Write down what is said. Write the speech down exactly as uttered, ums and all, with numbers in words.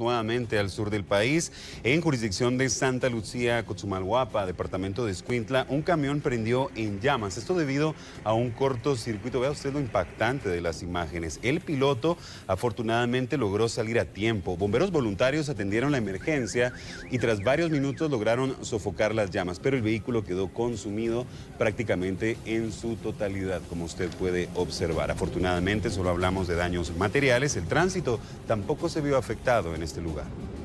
Nuevamente al sur del país, en jurisdicción de Santa Lucía, Cochumalguapa, departamento de Escuintla, un camión prendió en llamas. Esto debido a un cortocircuito. Vea usted lo impactante de las imágenes. El piloto afortunadamente logró salir a tiempo. Bomberos voluntarios atendieron la emergencia y tras varios minutos lograron sofocar las llamas, pero el vehículo quedó consumido prácticamente en su totalidad, como usted puede observar. Afortunadamente solo hablamos de daños materiales. El tránsito tampoco se vio afectado en este lugar.